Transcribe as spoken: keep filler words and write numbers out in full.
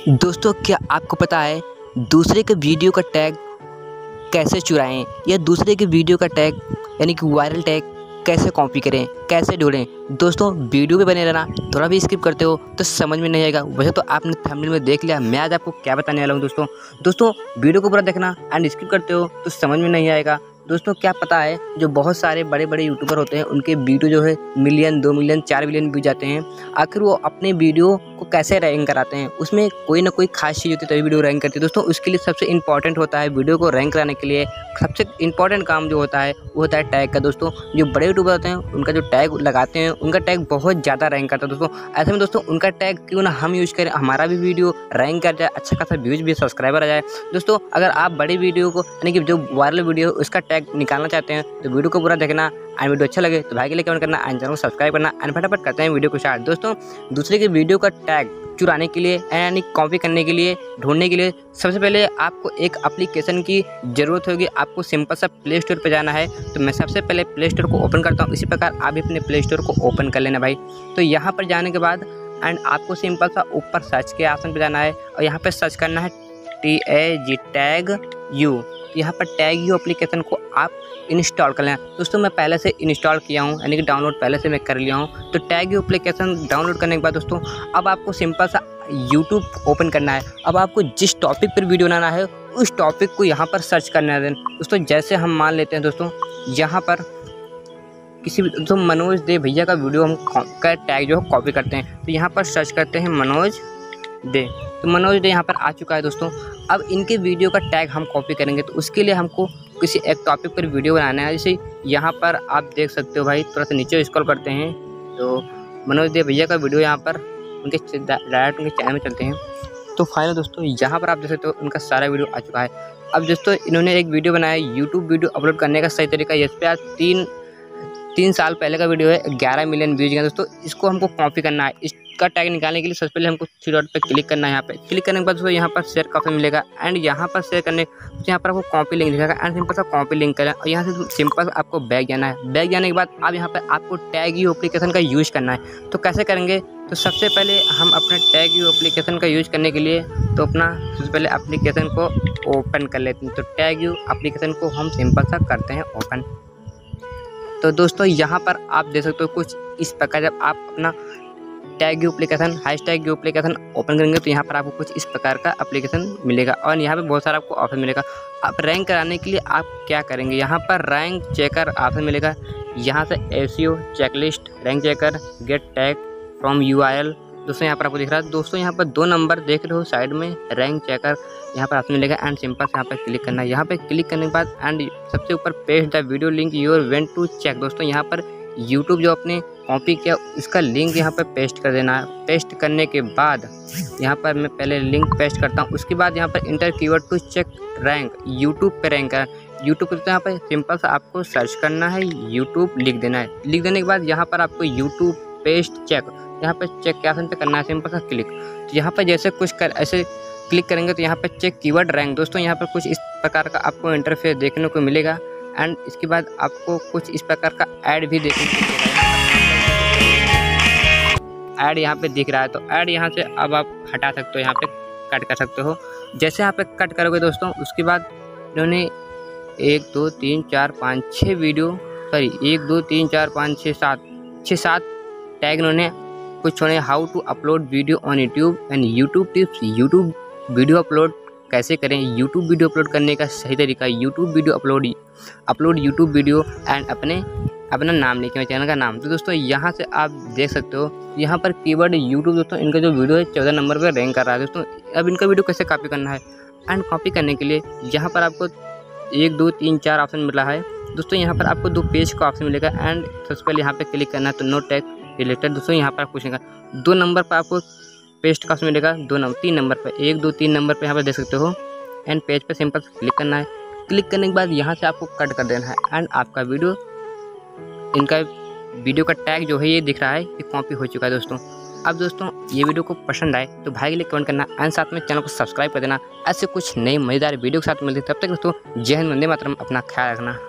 दोस्तों, क्या आपको पता है दूसरे के वीडियो का टैग कैसे चुराएं या दूसरे के वीडियो का टैग यानी कि वायरल टैग कैसे कॉपी करें, कैसे ढूंढें। दोस्तों, वीडियो पे बने रहना, थोड़ा भी स्किप करते हो तो समझ में नहीं आएगा। वैसे तो आपने थंबनेल में देख लिया, मैं आज आपको क्या बताने वाला हूँ। दोस्तों दोस्तों वीडियो को पूरा देखना एंड स्किप करते हो तो समझ में नहीं आएगा। दोस्तों, क्या पता है जो बहुत सारे बड़े बड़े यूट्यूबर होते हैं उनके वीडियो जो है मिलियन, दो मिलियन, चार मिलियन व्यू जाते हैं। आखिर वो अपने वीडियो को कैसे रैंक कराते हैं, उसमें कोई ना कोई खास चीज़ होती है तभी वीडियो रैंक करती है। दोस्तों, उसके लिए सबसे इंपॉर्टेंट होता है वीडियो को रैंक कराने के लिए सबसे इंपॉर्टेंट काम जो होता है वो होता है टैग का। दोस्तों, जो बड़े यूट्यूबर होते हैं उनका जो टैग लगाते हैं उनका टैग बहुत ज़्यादा रैंक करता है। दोस्तों, ऐसे में दोस्तों उनका टैग क्यों ना हम यूज़ करें, हमारा भी वीडियो रैंक कर जाए, अच्छा खासा व्यूज़ भी, सब्सक्राइबर आ जाए। दोस्तों, अगर आप बड़ी वीडियो को यानी कि जो वायरल वीडियो है उसका टैग निकालना चाहते हैं तो वीडियो को पूरा देखना एंड वीडियो अच्छा लगे तो भाई के लिए कमेंट करना एंड चैनल को सब्सक्राइब करना एंड फटाफट करते हैं वीडियो को स्टार्ट। दोस्तों, दूसरे के वीडियो का टैग चुराने के लिए यानी कॉपी करने के लिए, ढूंढने के लिए सबसे पहले आपको एक एप्लीकेशन की ज़रूरत होगी। आपको सिंपल सा प्ले स्टोर पर जाना है। तो मैं सबसे पहले प्ले स्टोर को ओपन करता हूँ, इसी प्रकार आप भी अपने प्ले स्टोर को ओपन कर लेना भाई। तो यहाँ पर जाने के बाद एंड आपको सिंपल सा ऊपर सर्च के ऑप्शन पर जाना है और यहाँ पर सर्च करना है T A G tag you. यहाँ पर टैग यू एप्लीकेशन को आप इंस्टॉल कर लें। दोस्तों, मैं पहले से इंस्टॉल किया हूँ यानी कि डाउनलोड पहले से मैं कर लिया हूँ। तो टैग यू एप्लीकेशन डाउनलोड करने के बाद दोस्तों अब आपको सिंपल सा यूट्यूब ओपन करना है। अब आपको जिस टॉपिक पर वीडियो बनाना है उस टॉपिक को यहाँ पर सर्च करना है। दोस्तों, जैसे हम मान लेते हैं दोस्तों यहाँ पर किसी भी दोस्तों मनोज दे भैया का वीडियो हम का टैग जो है कॉपी करते हैं। तो यहाँ पर सर्च करते हैं मनोज दे। तो मनोज दे यहाँ पर आ चुका है। दोस्तों, अब इनके वीडियो का टैग हम कॉपी करेंगे तो उसके लिए हमको किसी एक टॉपिक पर वीडियो बनाना है। जैसे यहाँ पर आप देख सकते हो भाई, थोड़ा सा नीचे स्क्रॉल करते हैं तो मनोज दे भैया का वीडियो यहाँ पर उनके डायरेक्ट उनके चैनल में चलते हैं। तो फाइनल दोस्तों यहाँ पर आप देख सकते हो उनका सारा वीडियो आ चुका है। अब दोस्तों इन्होंने एक वीडियो बनाया यूट्यूब वीडियो अपलोड करने का सही तरीका। इस पर आज तीन तीन साल पहले का वीडियो है, ग्यारह मिलियन व्यूज गए। दोस्तों, इसको हमको कॉपी करना है। इसका टैग निकालने के लिए सबसे पहले हमको थ्री डॉट पे क्लिक करना है। यहाँ पे क्लिक करने के बाद दोस्तों यहाँ पर शेयर का ऑप्शन मिलेगा एंड यहाँ पर शेयर करने तो यहाँ पर आपको कॉपी लिंक दिखेगा एंड सिंपल सा कॉपी लिंक करें और यहाँ से सिंपल आपको बैक जाना है। बैक जाने के बाद अब यहाँ पर आपको टैग यू एप्लीकेशन का यूज़ करना है। तो कैसे करेंगे, तो सबसे पहले हम अपने टैग यू एप्लीकेशन का यूज़ करने के लिए तो अपना सबसे पहले एप्लीकेशन को ओपन कर लेते हैं। तो टैग यू एप्लीकेशन को हम सिंपल सा करते हैं ओपन। तो दोस्तों यहाँ पर आप देख सकते हो कुछ इस प्रकार जब आप अपना tag you application hash tag you application open करेंगे तो यहाँ पर आपको कुछ इस प्रकार का एप्लीकेशन मिलेगा और यहाँ पे बहुत सारा आपको ऑप्शन मिलेगा। आप रैंक कराने के लिए आप क्या करेंगे, यहाँ पर रैंक चेकर ऑप्शन मिलेगा। यहाँ से SEO checklist, rank checker, get tag from URL. दोस्तों यहाँ पर आपको दिख रहा है। दोस्तों यहाँ पर दो नंबर देख रहे हो साइड में, रैंक चेकर यहाँ पर ऑप्शन मिलेगा एंड सिंपल से यहाँ पर क्लिक करना है। यहाँ पे क्लिक करने के बाद एंड सबसे ऊपर paste the video link you want to check. दोस्तों यहाँ पर यूट्यूब जो आपने कॉपी किया इसका लिंक यहाँ पर पेस्ट कर देना है। पेस्ट करने के बाद यहाँ पर मैं पहले लिंक पेस्ट करता हूँ, उसके बाद यहाँ पर enter keyword to check rank, YouTube पे रैंक है। यूट्यूब पर यहाँ पर सिंपल सा आपको सर्च करना है, यूट्यूब लिख देना है। लिख देने के बाद यहाँ पर आपको यूट्यूब पेस्ट चेक, यहाँ पर चेक के ऑप्शन पे करना है सिंपल सा क्लिक। तो यहाँ पर जैसे कुछ कर ऐसे क्लिक करेंगे तो यहाँ पर चेक कीवर्ड रैंक। दोस्तों यहाँ पर कुछ इस प्रकार का आपको इंटरफेस देखने को मिलेगा एंड इसके बाद आपको कुछ इस प्रकार का ऐड भी देखने को मिलेगा। ऐड यहाँ पे दिख रहा है तो ऐड यहाँ से अब आप हटा सकते हो, यहाँ पे कट कर सकते हो। जैसे यहाँ पे कट करोगे दोस्तों उसके बाद इन्होंने एक दो तीन चार पाँच छः वीडियो सॉरी एक दो तीन चार पाँच छः सात छः सात टैग इन्होंने कुछ छोड़े। How to upload video on YouTube and YouTube tips, YouTube video upload कैसे करें, यूट्यूब वीडियो अपलोड करने का सही तरीका, YouTube video upload upload YouTube video and अपने अपना नाम लिखे, चैनल का नाम। तो दोस्तों यहाँ से आप देख सकते हो यहाँ पर कीवर्ड यूट्यूब। दोस्तों इनका जो वीडियो है चौदह नंबर पर रैंक कर रहा है। दोस्तों अब इनका वीडियो कैसे कॉपी करना है एंड कॉपी करने के लिए यहाँ पर आपको एक दो तीन चार ऑप्शन मिला है। दोस्तों यहाँ पर आपको दो पेज का ऑप्शन मिलेगा एंड सबसे पहले यहाँ पर क्लिक करना है तो नो टैग रिलेटेड। दोस्तों यहाँ पर आप पूछेगा दो नंबर पर आपको पेस्ट का ऑप्शन मिलेगा, दो नंबर तीन नंबर पर एक दो तीन नंबर पे यहाँ पर देख सकते हो एंड पेज पे सिंपल क्लिक करना है। क्लिक करने के बाद यहाँ से आपको कट कर देना है एंड आपका वीडियो इनका वीडियो का टैग जो है ये दिख रहा है, ये कॉपी हो चुका है। दोस्तों अब दोस्तों ये वीडियो को पसंद आए तो भाई के लिए कमेंट करना एंड साथ में चैनल को सब्सक्राइब कर देना। ऐसे कुछ नई मज़ेदार वीडियो के साथ मिलते तब तक दोस्तों जय हिंद, वंदे मातरम, अपना ख्याल रखना।